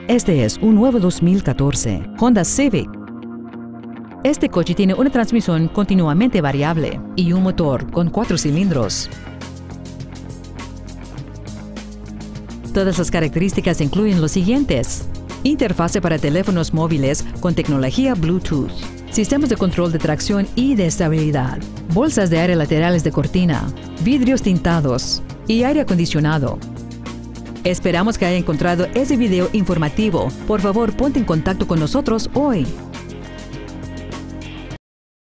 Este es un nuevo 2014 Honda Civic. Este coche tiene una transmisión continuamente variable y un motor con 4 cilindros. Todas las características incluyen los siguientes: interfase para teléfonos móviles con tecnología Bluetooth, sistemas de control de tracción y de estabilidad, bolsas de aire laterales de cortina, vidrios tintados y aire acondicionado. Esperamos que haya encontrado ese video informativo. Por favor, ponte en contacto con nosotros hoy.